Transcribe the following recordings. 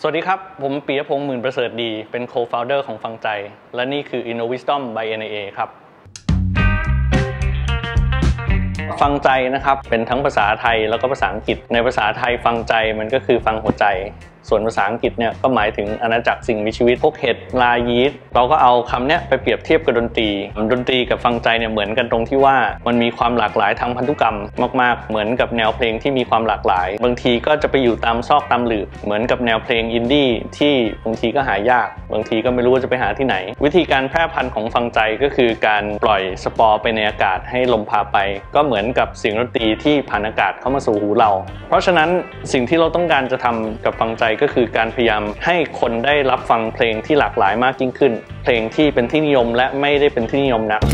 สวัสดีครับผมปิยพงษ์หมื่นประเสริฐดีเป็น co-founder ของฟังใจและนี่คือ InnoWisdom by NIA ครับฟังใจนะครับเป็นทั้งภาษาไทยแล้วก็ภาษาอังกฤษในภาษาไทยฟังใจมันก็คือฟังหัวใจส่วนภาษาอังกฤษเนี่ยก็หมายถึงอาณาจักรสิ่งมีชีวิตพวกเห็ดลายีสต์เราก็เอาคำเนี้ยไปเปรียบเทียบกับดนตรีกับฟังใจเนี่ยเหมือนกันตรงที่ว่ามันมีความหลากหลายทางพันธุกรรมมากๆเหมือนกับแนวเพลงที่มีความหลากหลายบางทีก็จะไปอยู่ตามซอกตามหลืบเหมือนกับแนวเพลงอินดี้ที่บางทีก็หายากบางทีก็ไม่รู้ว่าจะไปหาที่ไหนวิธีการแพร่พันธุ์ของฟังใจก็คือการปล่อยสปอร์ไปในอากาศให้ลมพาไปก็เหมือนกับเสียงดนตรีที่ผ่านอากาศเข้ามาสู่หูเราเพราะฉะนั้นสิ่งที่เราต้องการจะทำกับฟังใจก็คือการพยายามให้คนได้รับฟังเพลงที่หลากหลายมากยิ่งขึ้นเพลงที่เป็นที่นิยมและไม่ได้เป็นที่นิยมนัก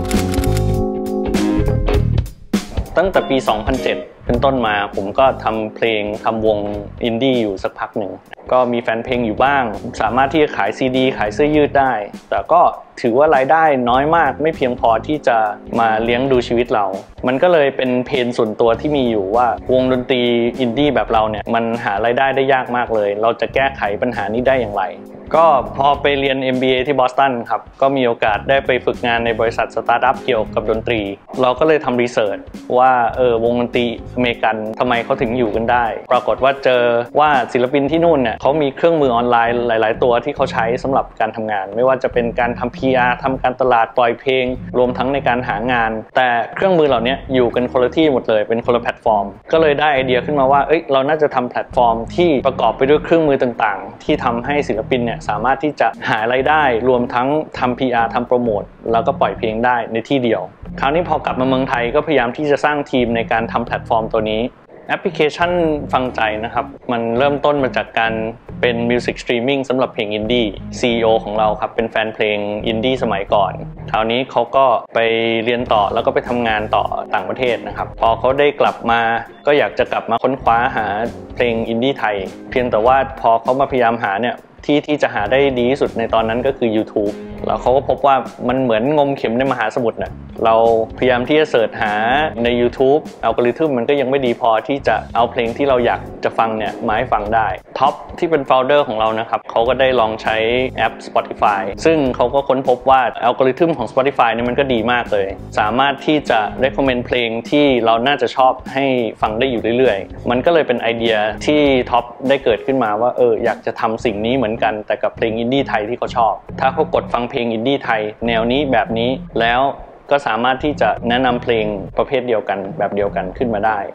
ตั้งแต่ปี 2007 เป็นต้นมาผมก็ทำเพลงทำวงอินดี้อยู่สักพักหนึ่งก็มีแฟนเพลงอยู่บ้างสามารถที่จะขายซีดีขายเสื้อยืดได้แต่ก็ถือว่ารายได้น้อยมากไม่เพียงพอที่จะมาเลี้ยงดูชีวิตเรามันก็เลยเป็นเพนส่วนตัวที่มีอยู่ว่าวงดนตรีอินดี้แบบเราเนี่ยมันหารายได้ได้ยากมากเลยเราจะแก้ไขปัญหานี้ได้อย่างไรก็พอไปเรียน MBA ที่บอสตันครับก็มีโอกาสได้ไปฝึกงานในบริษัทสตาร์ทอัพเกี่ยวกับดนตรีเราก็เลยทำรีเสิร์ชว่าวงดนตรีอเมริกันทำไมเขาถึงอยู่กันได้ปรากฏว่าเจอว่าศิลปินที่นู่นเนี่ยเขามีเครื่องมือออนไลน์หลายๆตัวที่เขาใช้สำหรับการทำงานไม่ว่าจะเป็นการทำ PR ทำการตลาดปล่อยเพลงรวมทั้งในการหางานแต่เครื่องมือเหล่านี้อยู่กันคนละที่หมดเลยเป็นคนละแพลตฟอร์มก็เลยได้ไอเดียขึ้นมาว่าเราน่าจะทำแพลตฟอร์มที่ประกอบไปด้วยเครื่องมือต่างๆที่ทำให้ศิลปินเนี่ยสามารถที่จะหารายได้รวมทั้งทำ PR ทำโปรโมทแล้วก็ปล่อยเพลงได้ในที่เดียวคราวนี้พอกลับมาเมืองไทยก็พยายามที่จะสร้างทีมในการทำแพลตฟอร์มตัวนี้แอปพลิเคชันฟังใจนะครับมันเริ่มต้นมาจากการเป็นมิวสิกสตรีมมิ่งสำหรับเพลงอินดี้ CEO ของเราครับเป็นแฟนเพลงอินดี้สมัยก่อนคราวนี้เขาก็ไปเรียนต่อแล้วก็ไปทำงานต่อต่างประเทศนะครับพอเขาได้กลับมาก็อยากจะกลับมาค้นคว้าหาเพลงอินดี้ไทยเพียงแต่ว่าพอเขามาพยายามหาเนี่ยที่จะหาได้ดีที่สุดในตอนนั้นก็คือ YouTube แล้วเขาก็พบว่ามันเหมือนงมเข็มในมหาสมุทรน่ะเราพยายามที่จะเสิร์ชหาใน YouTube อัลกอริทึมมันก็ยังไม่ดีพอที่จะเอาเพลงที่เราอยากจะฟังเนี่ยมาให้ฟังได้ท็อปที่เป็นโฟลเดอร์ของเรานะครับเขาก็ได้ลองใช้แอป Spotify ซึ่งเขาก็ค้นพบว่าอัลกอริทึมของ Spotify เนี่ยมันก็ดีมากเลยสามารถที่จะ recommend เพลงที่เราน่าจะชอบให้ฟังได้อยู่เรื่อยๆมันก็เลยเป็นไอเดียที่ท็อปได้เกิดขึ้นมาว่าอยากจะทำสิ่งนี้เหมือนกันแต่กับเพลงอินดี้ไทยที่เขาชอบถ้าเขากดฟังเพลงอินดี้ไทยแนวนี้แบบนี้แล้วก็สามารถที่จะแนะนำเพลงประเภทเดียวกันแบบเดียวกันขึ้นมาได้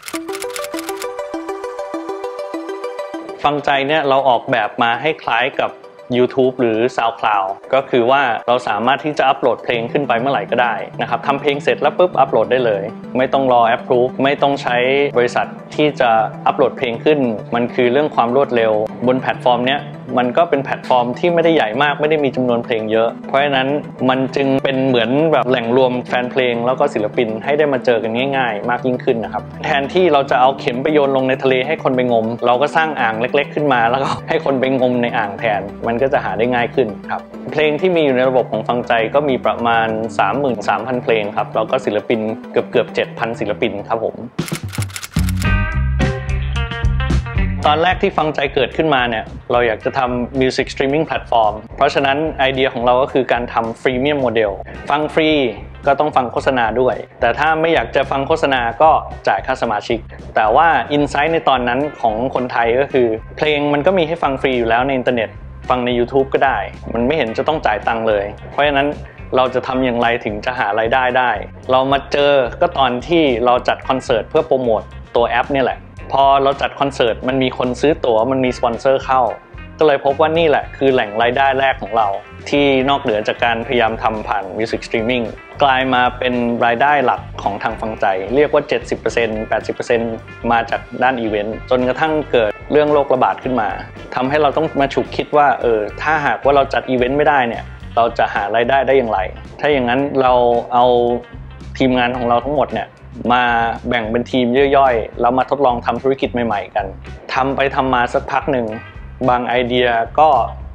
ฟังใจเนี่ยเราออกแบบมาให้คล้ายกับ YouTube หรือ SoundCloud ก็คือว่าเราสามารถที่จะอัปโหลดเพลงขึ้นไปเมื่อไหร่ก็ได้นะครับทำเพลงเสร็จแล้วปุ๊บอัปโหลดได้เลยไม่ต้องรอ approve ไม่ต้องใช้บริษัทที่จะอัปโหลดเพลงขึ้นมันคือเรื่องความรวดเร็วบนแพลตฟอร์มเนี้ยมันก็เป็นแพลตฟอร์มที่ไม่ได้ใหญ่มากไม่ได้มีจำนวนเพลงเยอะเพราะฉะนั้นมันจึงเป็นเหมือนแบบแหล่งรวมแฟนเพลงแล้วก็ศิลปินให้ได้มาเจอกันง่ายๆมากยิ่งขึ้นนะครับแทนที่เราจะเอาเข็มไปโยนลงในทะเลให้คนไปงมเราก็สร้างอ่างเล็กๆขึ้นมาแล้วก็ให้คนไปงมในอ่างแทนมันก็จะหาได้ง่ายขึ้นครับเพลงที่มีอยู่ในระบบของฟังใจก็มีประมาณ 33,000 เพลงครับแล้วก็ศิลปินเกือบ 7,000 ศิลปินครับผมตอนแรกที่ฟังใจเกิดขึ้นมาเนี่ยเราอยากจะทำ Music Streaming Platform เพราะฉะนั้นไอเดียของเราก็คือการทำ Freemium Model ฟังฟรีก็ต้องฟังโฆษณาด้วยแต่ถ้าไม่อยากจะฟังโฆษณาก็จ่ายค่าสมาชิกแต่ว่า Insight ในตอนนั้นของคนไทยก็คือเพลงมันก็มีให้ฟังฟรีอยู่แล้วในอินเทอร์เน็ตฟังใน YouTube ก็ได้มันไม่เห็นจะต้องจ่ายตังค์เลยเพราะฉะนั้นเราจะทำอย่างไรถึงจะหารายได้ได้เรามาเจอก็ตอนที่เราจัดคอนเสิร์ตเพื่อโปรโมทตัวแอปเนี่ยแหละพอเราจัดคอนเสิร์ตมันมีคนซื้อตั๋วมันมีสปอนเซอร์เข้าก็เลยพบว่านี่แหละคือแหล่งรายได้แรกของเราที่นอกเหนือจากการพยายามทำผ่าน Music Streaming กลายมาเป็นรายได้หลักของทางฟังใจเรียกว่า 70% 80% มาจากด้านอีเวนต์จนกระทั่งเกิดเรื่องโรคระบาดขึ้นมาทำให้เราต้องมาฉุกคิดว่าถ้าหากว่าเราจัดอีเวนต์ไม่ได้เนี่ยเราจะหารายได้ได้อย่างไรถ้าอย่างนั้นเราเอาทีมงานของเราทั้งหมดเนี่ยมาแบ่งเป็นทีมย่อยๆแล้วมาทดลองทำธุรกิจใหม่ๆกันทำไปทำมาสักพักหนึ่งบางไอเดียก็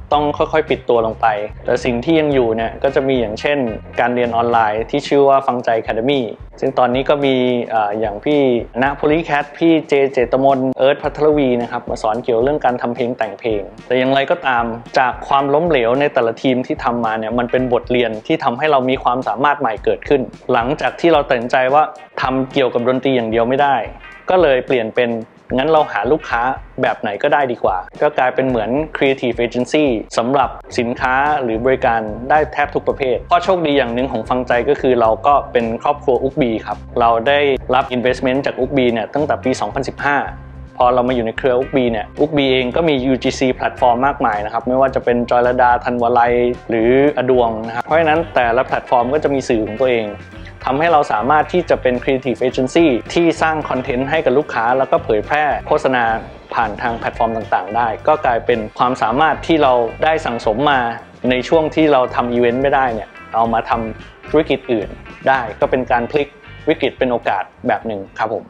ต้องค่อยๆปิดตัวลงไปแต่สิ่งที่ยังอยู่เนี่ยก็จะมีอย่างเช่นการเรียนออนไลน์ที่ชื่อว่าฟังใจ Academy ซึ่งตอนนี้ก็มีอย่างพี่ณโพลีแคทพี่เจตมนเอิร์ธพัทรวีนะครับมาสอนเกี่ยวเรื่องการทำเพลงแต่งเพลงแต่อย่างไรก็ตามจากความล้มเหลวในแต่ละทีมที่ทำมาเนี่ยมันเป็นบทเรียนที่ทำให้เรามีความสามารถใหม่เกิดขึ้นหลังจากที่เราตัดสินใจว่าทำเกี่ยวกับดนตรีอย่างเดียวไม่ได้ก็เลยเปลี่ยนเป็นงั้นเราหาลูกค้าแบบไหนก็ได้ดีกว่าก็กลายเป็นเหมือน Creative Agency สำหรับสินค้าหรือบริการได้แทบทุกประเภทข้อโชคดีอย่างหนึ่งของฟังใจก็คือเราก็เป็นครอบครัวอุ๊กบีครับเราได้รับ investment จากอุ๊กบีเนี่ยตั้งแต่ปี 2015 พอเรามาอยู่ในเครืออุ๊กบีเนี่ยอุ๊กบีเองก็มี UGC แพลตฟอร์มมากมายนะครับไม่ว่าจะเป็นจอยลดาธันวาลัยหรืออดวงนะครับเพราะฉะนั้นแต่ละแพลตฟอร์มก็จะมีสื่อของตัวเองทำให้เราสามารถที่จะเป็น Creative Agency ที่สร้างคอนเทนต์ให้กับลูกค้าแล้วก็เผยแพร่โฆษณาผ่านทางแพลตฟอร์มต่างๆได้ก็กลายเป็นความสามารถที่เราได้สั่งสมมาในช่วงที่เราทำอีเวนต์ไม่ได้เนี่ยเอามาทำธุรกิจอื่นได้ก็เป็นการพลิกวิกฤตเป็นโอกาสแบบหนึ่งครับผม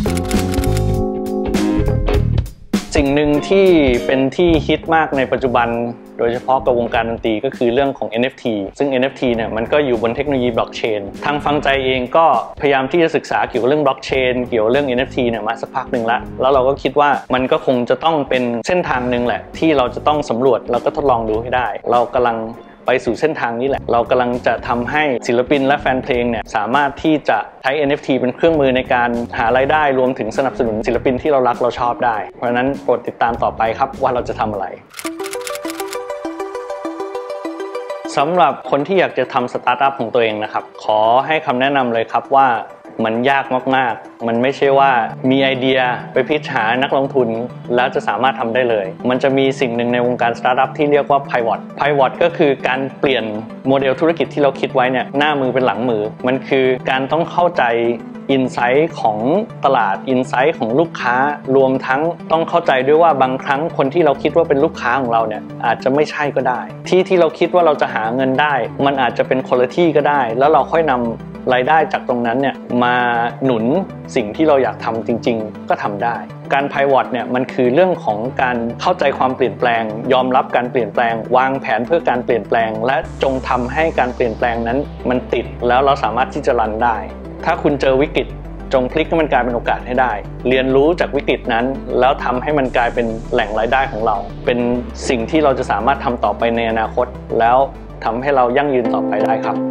สิ่งหนึ่งที่เป็นที่ฮิตมากในปัจจุบันโดยเฉพาะกับวงการดนตรีก็คือเรื่องของ NFT ซึ่ง NFT เนี่ยมันก็อยู่บนเทคโนโลยีบล็อกเชนทางฟังใจเองก็พยายามที่จะศึกษาเกี่ยวกับเรื่องบล็อกเชนเกี่ยวกับเรื่อง NFT เนี่ยมาสักพักหนึ่งแล้วเราก็คิดว่ามันก็คงจะต้องเป็นเส้นทางหนึ่งแหละที่เราจะต้องสำรวจแล้วก็ทดลองดูให้ได้เรากำลังไปสู่เส้นทางนี้แหละเรากำลังจะทำให้ศิลปินและแฟนเพลงเนี่ยสามารถที่จะใช้ NFT เป็นเครื่องมือในการหารายได้รวมถึงสนับสนุนศิลปินที่เรารักเราชอบได้เพราะฉะนั้นโปรดติดตามต่อไปครับว่าเราจะทำอะไรสำหรับคนที่อยากจะทำสตาร์ทอัพของตัวเองนะครับขอให้คำแนะนำเลยครับว่ามันยากมากๆมันไม่ใช่ว่ามีไอเดียไปพิชหานักลงทุนแล้วจะสามารถทำได้เลยมันจะมีสิ่งหนึ่งในวงการสตาร์ทอัพที่เรียกว่า Pivot ก็คือการเปลี่ยนโมเดลธุรกิจที่เราคิดไว้เนี่ยหน้ามือเป็นหลังมือมันคือการต้องเข้าใจอินไซต์ของตลาดอินไซต์ของลูกค้ารวมทั้งต้องเข้าใจด้วยว่าบางครั้งคนที่เราคิดว่าเป็นลูกค้าของเราเนี่ยอาจจะไม่ใช่ก็ได้ที่เราคิดว่าเราจะหาเงินได้มันอาจจะเป็นคนละที่ก็ได้แล้วเราค่อยนำรายได้จากตรงนั้นเนี่ยมาหนุนสิ่งที่เราอยากทำจริงๆก็ทำได้การ Pivot เนี่ยมันคือเรื่องของการเข้าใจความเปลี่ยนแปลงยอมรับการเปลี่ยนแปลงวางแผนเพื่อการเปลี่ยนแปลงและจงทำให้การเปลี่ยนแปลงนั้นมันติดแล้วเราสามารถที่จะรันได้ถ้าคุณเจอวิกฤตจงพลิกให้มันกลายเป็นโอกาสให้ได้เรียนรู้จากวิกฤตนั้นแล้วทำให้มันกลายเป็นแหล่งรายได้ของเราเป็นสิ่งที่เราจะสามารถทำต่อไปในอนาคตแล้วทำให้เรายั่งยืนต่อไปได้ครับ